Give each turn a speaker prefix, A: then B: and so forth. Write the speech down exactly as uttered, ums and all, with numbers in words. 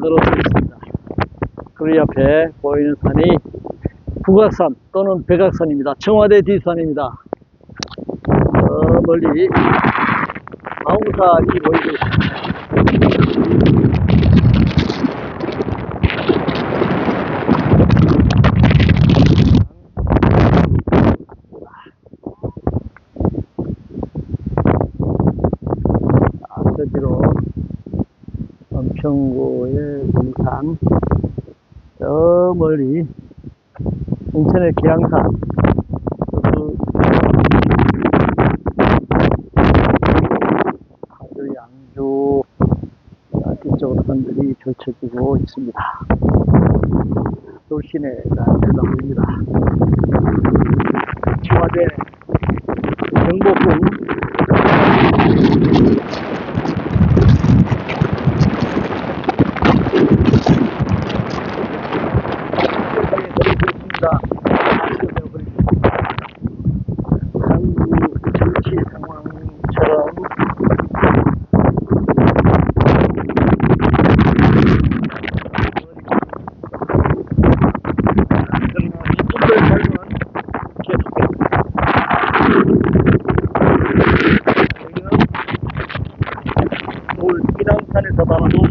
A: 늘어서 있습니다. 그 옆에 보이는 산이 북악산 또는 백악산입니다. 청와대 뒷산입니다. 저 멀리 마웅산이 보이고 있습니다. 앞뒤로 엄청고의 등산, 저 멀리 인천의 기랑산, 그 아주 양주 뒤쪽 산들이 펼쳐지고 있습니다. 돌시내가 들어갑니다. 청와대 경복궁 한국 정치 상황처럼 서울 인왕산에서 바라본